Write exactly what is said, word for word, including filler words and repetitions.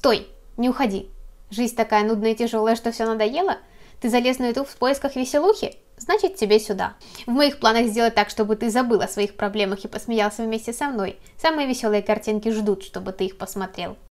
Стой, не уходи. Жизнь такая нудная и тяжелая, что все надоело? Ты залез на YouTube в поисках веселухи? Значит, тебе сюда. В моих планах сделать так, чтобы ты забыл о своих проблемах и посмеялся вместе со мной. Самые веселые картинки ждут, чтобы ты их посмотрел.